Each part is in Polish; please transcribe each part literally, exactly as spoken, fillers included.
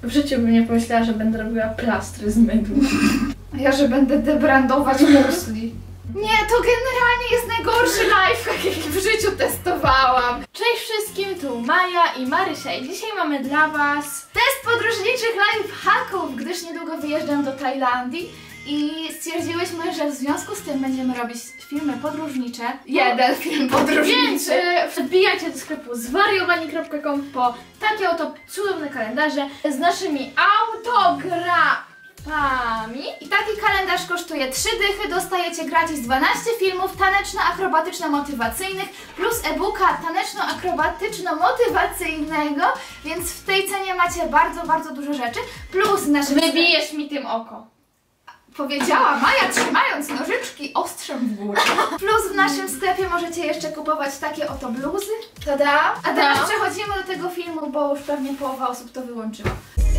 W życiu bym nie pomyślała, że będę robiła plastry z mydła. A ja, że będę debrandować musli. Nie, to generalnie jest najgorszy lifehack, jaki w życiu testowałam. Cześć wszystkim, tu Maja i Marysia i dzisiaj mamy dla was test podróżniczych lifehacków, gdyż niedługo wyjeżdżam do Tajlandii i stwierdziłyśmy, że w związku z tym będziemy robić filmy podróżnicze. Jeden film podróżniczy. Więc e, wbijajcie do sklepu zwariowani kropka com po takie oto cudowne kalendarze z naszymi autografami. I taki kalendarz kosztuje trzy dychy, dostajecie gratis dwanaście filmów taneczno-akrobatyczno-motywacyjnych plus e-booka taneczno-akrobatyczno-motywacyjnego, więc w tej cenie macie bardzo, bardzo dużo rzeczy, plus nasze... Wybijesz mi tym oko. Powiedziała Maja, trzymając nożyczki ostrzem w górę. Plus w naszym sklepie możecie jeszcze kupować takie oto bluzy. Tada! A teraz no. przechodzimy do tego filmu, bo już pewnie połowa osób to wyłączyła.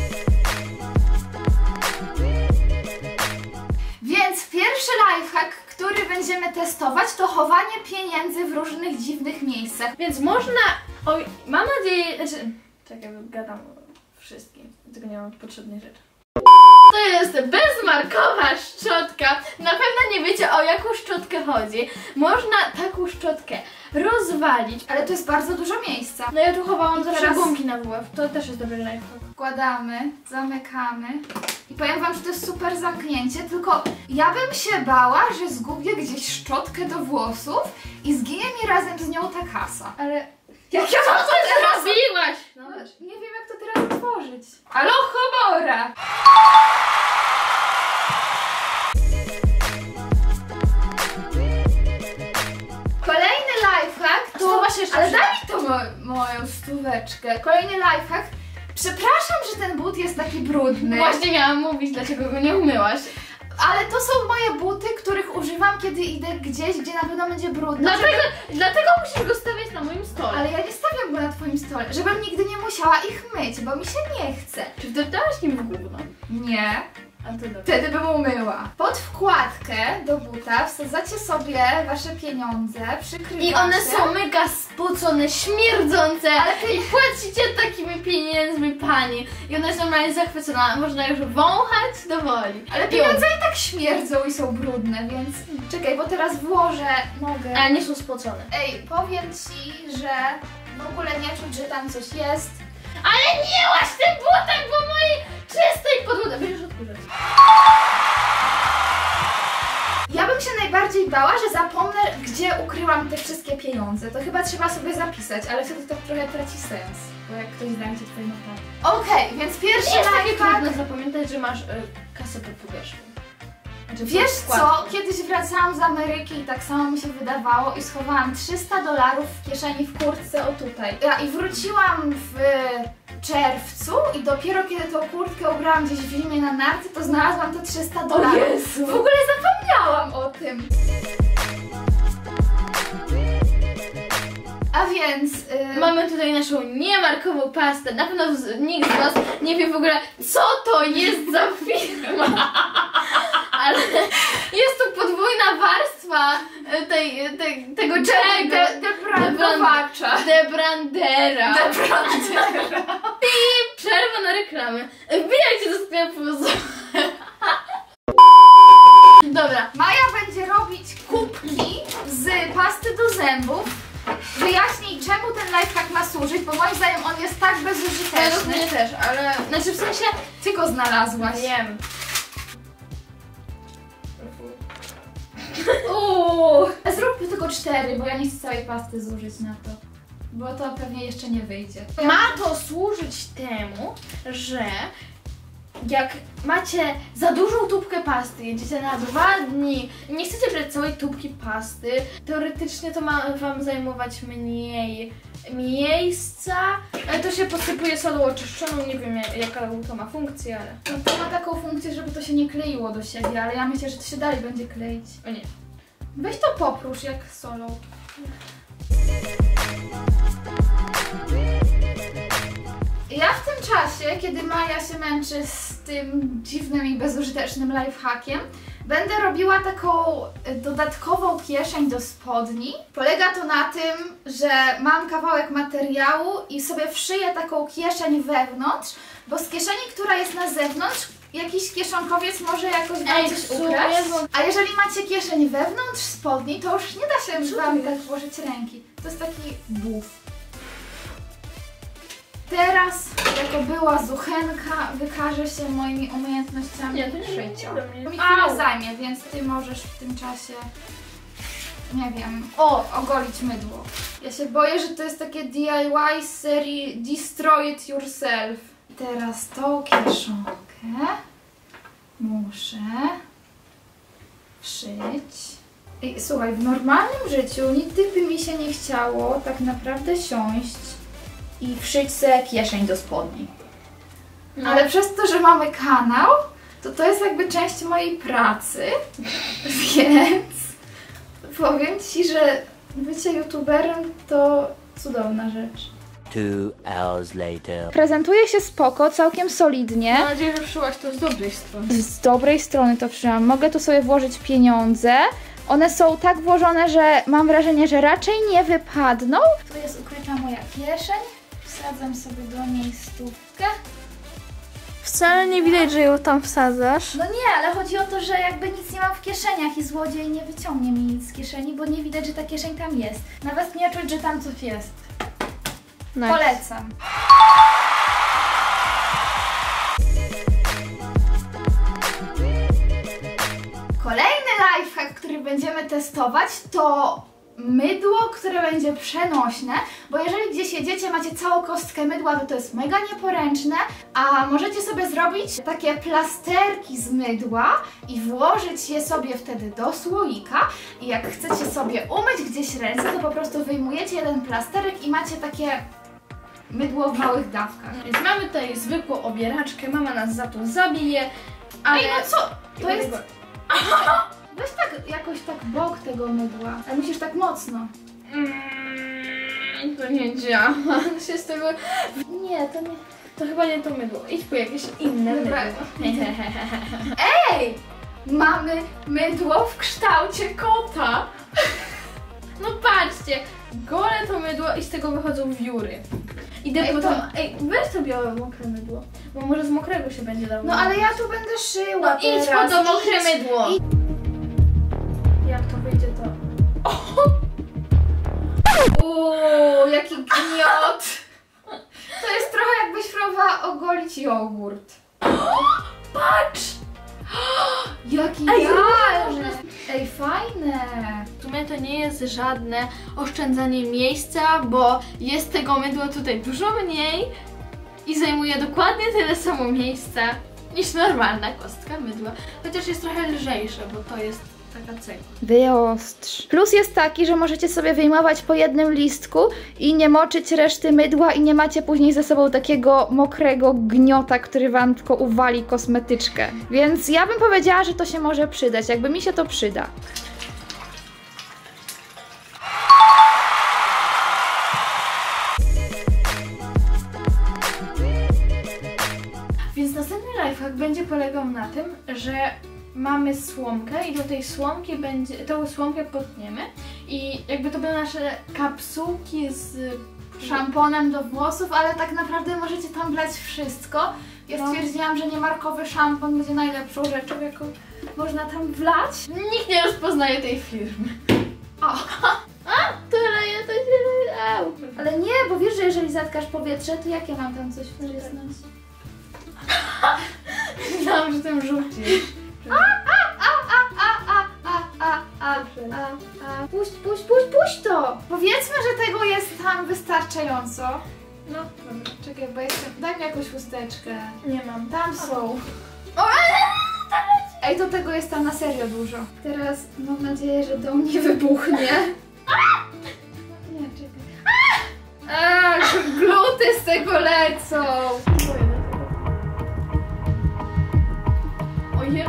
Więc pierwszy lifehack, który będziemy testować, to chowanie pieniędzy w różnych dziwnych miejscach. Więc można, oj, mam nadzieję, znaczy, czekaj, gadam wszystkim, tylko nie mam potrzebnej rzeczy. To jest bezmarkowa szczotka. Na pewno nie wiecie, o jaką szczotkę chodzi. Można taką szczotkę rozwalić. Ale to jest bardzo dużo miejsca. No ja tu chowałam zawsze teraz... gumki na W F. To też jest dobry lifehack. Wkładamy, zamykamy. I powiem wam, że to jest super zamknięcie, tylko ja bym się bała, że zgubię gdzieś szczotkę do włosów i zginie mi razem z nią ta kasa. Ale... Jak ja mam to teraz... zrobiłaś? No. No, nie wiem, jak to teraz otworzyć. Alo, chomora! Kolejny lifehack to... to właśnie jeszcze ale daj mi to mo moją stóweczkę. Kolejny lifehack. Przepraszam, że ten but jest taki brudny. Właśnie miałam mówić, dlaczego go nie umyłaś. Ale to są moje buty, których używam, kiedy idę gdzieś, gdzie na pewno będzie brudno. Dlatego, żeby... dlatego musisz go stawiać na moim stole. Ale ja nie stawiam go na twoim stole, żebym nigdy nie musiała ich myć, bo mi się nie chce. Czy wdeptałaś nim w gówno? Nie. A to dobrze. Wtedy bym umyła. Pod wkładkę do buta wsadzacie sobie wasze pieniądze, przykrywacie. I one są mega spocone, śmierdzące, ale ty i płacicie takimi pieniędzmi pani. I ona jest normalnie zachwycona, można już wąchać do woli. Ale pieniądze i tak śmierdzą i są brudne, więc czekaj, bo teraz włożę nogę. Ale nie są spocone. Ej, powiem ci, że w ogóle nie czuć, że tam coś jest. Ale nie łaź tym butem po mojej czystej podłodze. Będziesz odkurzać. Ja bym się najbardziej bała, że zapomnę, gdzie ukryłam te wszystkie pieniądze. To chyba trzeba sobie zapisać, ale wtedy to trochę traci sens, bo jak ktoś znajdzie twoje notatki. Okej, okay, więc pierwszy jest takie lifehack... trudno zapamiętać, że masz y, kasę pod powierzchnią. Znaczy, wiesz co? Kiedyś wracałam z Ameryki i tak samo mi się wydawało i schowałam trzysta dolarów w kieszeni w kurtce o tutaj. Ja, I wróciłam w czerwcu i dopiero kiedy tą kurtkę ubrałam gdzieś w zimie na narty, to znalazłam te trzysta dolarów. O Jezu. W ogóle zapomniałam o tym. A więc... Yy... Mamy tutaj naszą niemarkową pastę. Na pewno z, nikt z was nie wie w ogóle, co to jest za firma. Ale jest tu podwójna warstwa tej, tej, tego czego? De, debrandowacza. Debrandera. Debrandera. I przerwa na reklamy. Wbijajcie do sklepu. Dobra. Maja będzie robić kubki z pasty do zębów. Wyjaśnij, czemu ten lifehack ma służyć, bo moim zdaniem on jest tak bezużyteczny. Według mnie też, ale... Znaczy w sensie... Ty go znalazłaś. Wiem. Uuu. Zróbmy tylko cztery, bo ja nie chcę całej pasty zużyć na to. Bo to pewnie jeszcze nie wyjdzie. Ma to służyć temu, że jak macie za dużą tubkę pasty, jedziecie na dwa dni, nie chcecie brać całej tubki pasty, teoretycznie to ma wam zajmować mniej miejsca, ale to się posypuje solą oczyszczoną, nie wiem jaka to ma funkcję, ale... No to ma taką funkcję, żeby to się nie kleiło do siebie, ale ja myślę, że to się dalej będzie kleić. O nie. Weź to popróż jak solą. Ja w tym czasie, kiedy Maja się męczy z tym dziwnym i bezużytecznym lifehackiem, Będę robiła taką dodatkową kieszeń do spodni. Polega to na tym, że mam kawałek materiału i sobie wszyję taką kieszeń wewnątrz, bo z kieszeni, która jest na zewnątrz, jakiś kieszonkowiec może jakoś wam Ej, coś w sumie, ukraść. bo- A jeżeli macie kieszeń wewnątrz spodni, to już nie da się Co wam to tak jest? włożyć ręki. To jest taki buf. Teraz, jako była zuchenka, wykażę się moimi umiejętnościami Nie, to nie szycia. do mnie. Mi chwilę Au. zajmie, więc ty możesz w tym czasie, nie wiem, o, ogolić mydło. Ja się boję, że to jest takie D I Y z serii Destroy It Yourself. Teraz tą kieszonkę muszę wszyć. I słuchaj, w normalnym życiu nigdy by mi się nie chciało tak naprawdę siąść i wszyć sobie kieszeń do spodni. No. Ale przez to, że mamy kanał, to to jest jakby część mojej pracy, więc powiem Ci, że bycie youtuberem to cudowna rzecz. Two hours later. Prezentuje się spoko, całkiem solidnie. Mam nadzieję, że wszyłaś to z dobrej strony. Z dobrej strony to wszyłam. Mogę tu sobie włożyć pieniądze. One są tak włożone, że mam wrażenie, że raczej nie wypadną. Tu jest ukryta moja kieszeń. Wsadzam sobie do niej stówkę. Wcale nie widać, że ją tam wsadzasz. No nie, ale chodzi o to, że jakby nic nie mam w kieszeniach i złodziej nie wyciągnie mi nic z kieszeni, bo nie widać, że ta kieszeń tam jest. Nawet nie czuć, że tam coś jest. Nice. Polecam. Kolejny lifehack, który będziemy testować, to mydło, które będzie przenośne, bo jeżeli gdzieś jedziecie, macie całą kostkę mydła, to to jest mega nieporęczne, a możecie sobie zrobić takie plasterki z mydła i włożyć je sobie wtedy do słoika i jak chcecie sobie umyć gdzieś ręce, to po prostu wyjmujecie jeden plasterek i macie takie mydło w małych dawkach. Więc mamy tutaj zwykłą obieraczkę, mama nas za to zabije, ale... Ej, no co? To jest... Weź tak, jakoś tak bok tego mydła, ale musisz tak mocno. Mm, to nie działa. się z tego... Nie, to nie... To chyba nie to mydło. Idź po jakieś inne Dobra. mydło. Ej! Mamy mydło w kształcie kota! No patrzcie, gole to mydło i z tego wychodzą wióry. Idę Ej, po to- to... Ej, weź to białe mokre mydło, bo może z mokrego się będzie dało. No ale ja tu będę szyła No idź teraz. po to mokre Idź. mydło. idź. Jak to wyjdzie to... Uuu, jaki gniot! To jest trochę jakbyś próbowała ogolić jogurt. Patrz! Jaki Ej, idealny! Ej, fajne! W sumie to nie jest żadne oszczędzanie miejsca, bo jest tego mydła tutaj dużo mniej i zajmuje dokładnie tyle samo miejsca niż normalna kostka mydła. Chociaż jest trochę lżejsze, bo to jest taka cegła. Wyostrz. Plus jest taki, że możecie sobie wyjmować po jednym listku i nie moczyć reszty mydła i nie macie później ze sobą takiego mokrego gniota, który wam tylko uwali kosmetyczkę. Więc ja bym powiedziała, że to się może przydać, jakby mi się to przyda. Więc następny lifehack będzie polegał na tym, że mamy słomkę i do tej słomki będzie, tą słomkę potniemy i jakby to były nasze kapsułki z Szamponem do włosów, ale tak naprawdę możecie tam wlać wszystko. Ja No. stwierdziłam, że niemarkowy szampon będzie najlepszą rzeczą, jaką można tam wlać. Nikt nie rozpoznaje tej firmy. O. A, to leje, to się leje. Au. Ale nie, bo wiesz, że jeżeli zatkasz powietrze, to jak ja mam tam coś wcisnąć? Myślałam, że tym rzucisz. A, a, a, a, a, a, a, a, a. Puść, puść, puść, puść to! Powiedzmy, że tego jest tam wystarczająco. No, dobra. Czekaj, bo jestem... Daj mi jakąś chusteczkę. Nie mam. Tam są. Ej, to tego jest tam na serio dużo. Teraz mam nadzieję, że dom nie wybuchnie. Nie, czekaj. A, gluty z tego lecą. Ojej.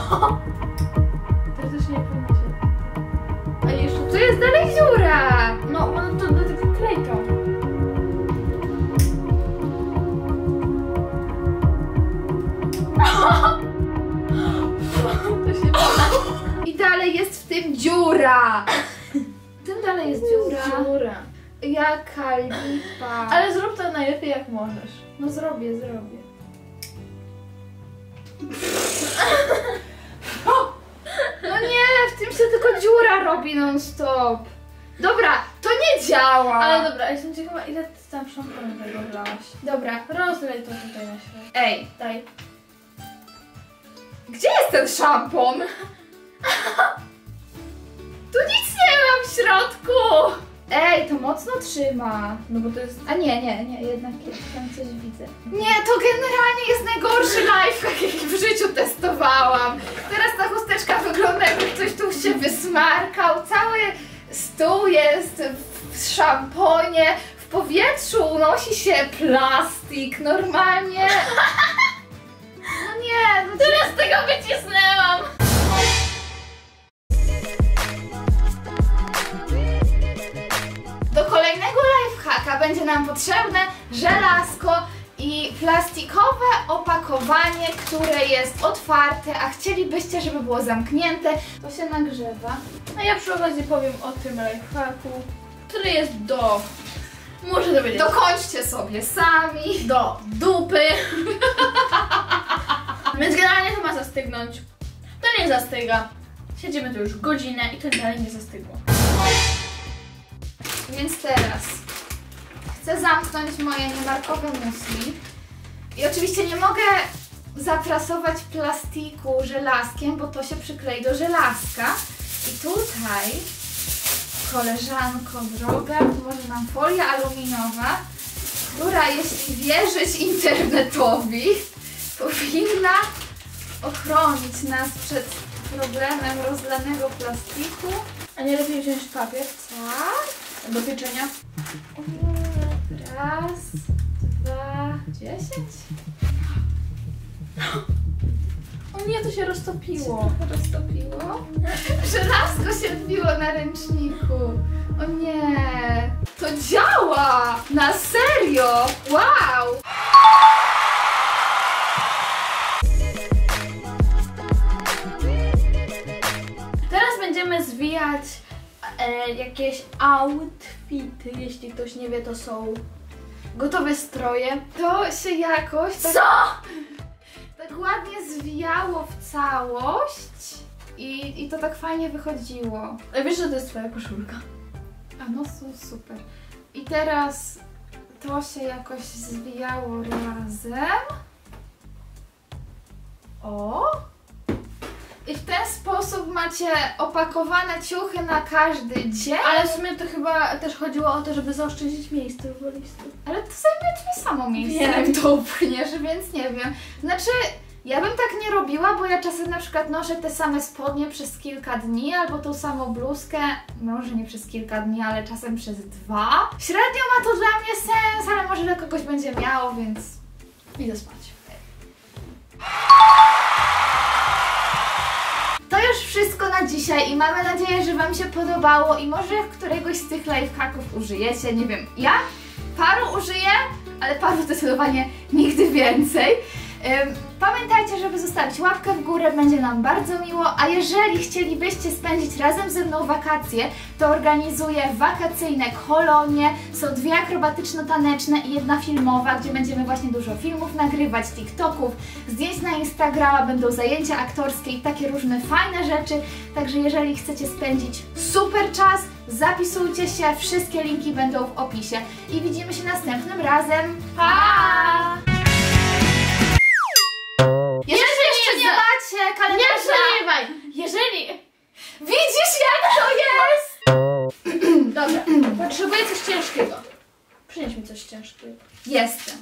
To też nie pójdzie. A jeszcze Tu jest dalej dziura. No, no to do tego klejką. To się pana. I dalej jest w tym dziura. W tym dalej jest dziura. Dziura. Jaka lipa. Ale zrób to najlepiej jak możesz. No zrobię, zrobię. No nie, w tym się tylko dziura robi non stop. Dobra, to nie działa. Ale dobra, jestem ciekawa, ile ty tam szamponu tego wlałaś. Dobra, Rozlej to tutaj na środek. ej, Daj. gdzie jest ten szampon? Tu nic nie ma w środku. Ej, to mocno trzyma. No bo to jest... A nie, nie, nie, jednak tam coś widzę. Nie, to generalnie jest najgorszy lifehack, jaki w życiu testowałam. Teraz ta chusteczka wygląda, jakby ktoś tu się wysmarkał. Cały stół jest w szamponie, w powietrzu unosi się plastik, normalnie. No nie, no Teraz tego wycisnęłam! do kolejnego lifehacka będzie nam potrzebne żelazko i plastikowe opakowanie, które jest otwarte, a chcielibyście, żeby było zamknięte. To się nagrzewa. A ja przy okazji powiem o tym lifehacku, który jest do... Muszę dowiedzieć. Dokończcie sobie sami. do dupy. Więc generalnie to ma zastygnąć. To nie zastyga. Siedzimy tu już godzinę i to dalej nie zastygło. Więc teraz chcę zamknąć moje niemarkowe musli. I oczywiście nie mogę zaprasować plastiku żelazkiem, bo to się przyklei do żelazka. I tutaj, koleżanko droga, pomoże nam folia aluminowa, która, jeśli wierzyć internetowi, powinna ochronić nas przed problemem rozlanego plastiku. A nie lepiej wziąć papier Tak. do pieczenia? Raz, dwa, dziesięć. O nie, to się roztopiło. Roztopiło. Żelazko się odbiło na ręczniku. O nie. To działa! Na serio! Wow! Teraz będziemy zwijać e, jakieś outfity. Jeśli ktoś nie wie, to są gotowe stroje. To się jakoś tak, Co? tak ładnie zwijało w całość i, i to tak fajnie wychodziło. A wiesz, że to jest twoja koszulka? A no su- super. I teraz to się jakoś zwijało razem. O! I w ten sposób macie opakowane ciuchy na każdy dzień. Ale w sumie to chyba też chodziło o to, żeby zaoszczędzić miejsce w walizce. Ale to zajmuje tyle samo miejsce, Wiem. jak to upchniesz, więc nie wiem. Znaczy, ja bym tak nie robiła, bo ja czasem na przykład noszę te same spodnie przez kilka dni, albo tą samą bluzkę, może nie przez kilka dni, ale czasem przez dwa. Średnio ma to dla mnie sens, ale może dla kogoś będzie miało, więc Idę spać. to już wszystko na dzisiaj i mamy nadzieję, że Wam się podobało i może któregoś z tych lifehacków użyjecie, nie wiem, ja paru użyję, ale paru zdecydowanie nigdy więcej. Ym, Pamiętajcie, żeby zostawić łapkę w górę, będzie nam bardzo miło, a jeżeli chcielibyście spędzić razem ze mną wakacje, to organizuję wakacyjne kolonie. Są dwie akrobatyczno-taneczne i jedna filmowa, gdzie będziemy właśnie dużo filmów nagrywać, TikToków, zdjęć na Instagrama, będą zajęcia aktorskie i takie różne fajne rzeczy. Także jeżeli chcecie spędzić super czas, zapisujcie się, wszystkie linki będą w opisie. I widzimy się następnym razem. Pa! Jeżeli jeszcze nie macie Nie kalendarza... przerywaj! Jeżeli... Widzisz, jak to jest? Dobra, potrzebuję coś ciężkiego. Przynieś mi coś ciężkiego. Jestem.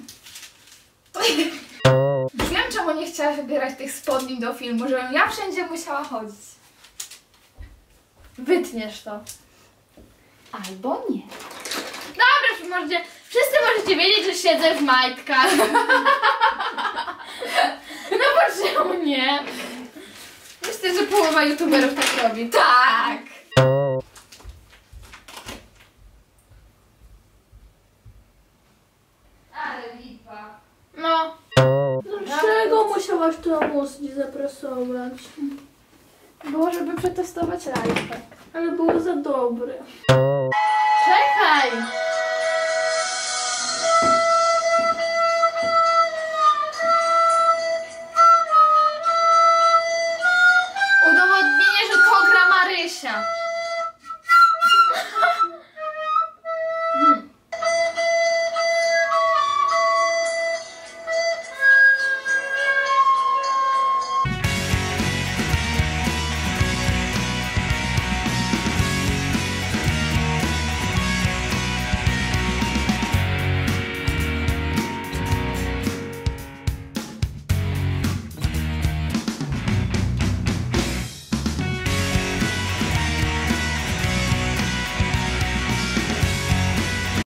Już wiem, czemu nie chciała wybierać tych spodni do filmu, żebym ja wszędzie musiała chodzić. Wytniesz to. Albo nie. Dobra, możecie, wszyscy możecie wiedzieć, że siedzę w majtkach. No bo czemu nie? Myślę, że połowa youtuberów tak robi. Tak! Ale lipa. No. Dlaczego musiałaś to mocniej zaprasować? Było, żeby przetestować lifehack. Ale było za dobre. Czekaj!